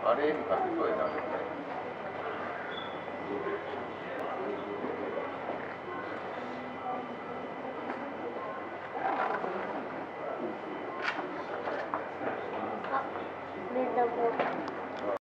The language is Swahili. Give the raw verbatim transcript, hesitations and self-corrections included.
あれにかけそうやな。 あ、メタボ。